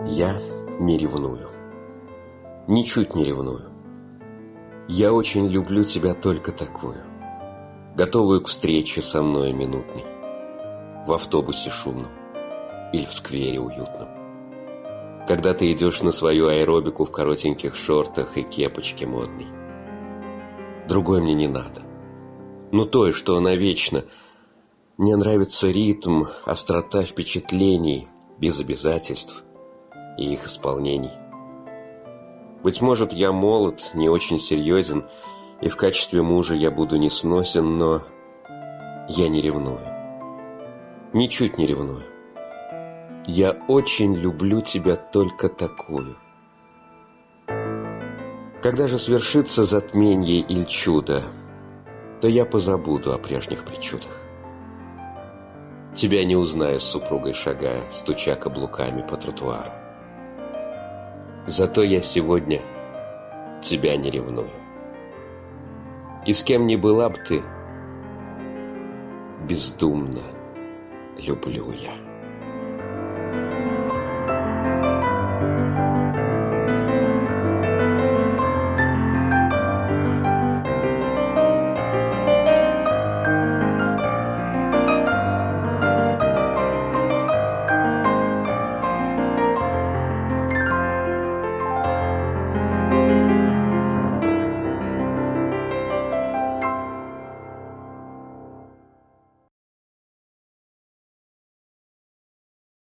Я не ревную. Ничуть не ревную. Я очень люблю тебя только такую, готовую к встрече со мной минутной, в автобусе шумном или в сквере уютном. Когда ты идешь на свою аэробику в коротеньких шортах и кепочке модной. Другой мне не надо. Но то, что навечно. Мне нравится ритм, острота впечатлений, без обязательств и их исполнений. Быть может, я молод, не очень серьезен, и в качестве мужа я буду несносен, но я не ревную. Ничуть не ревную. Я очень люблю тебя только такую. Когда же свершится затменье или чудо, то я позабуду о прежних причудах. Тебя не узнаю с супругой шагая, стуча каблуками по тротуару. Зато я сегодня тебя не ревную. И с кем ни была б ты, бездумно люблю я.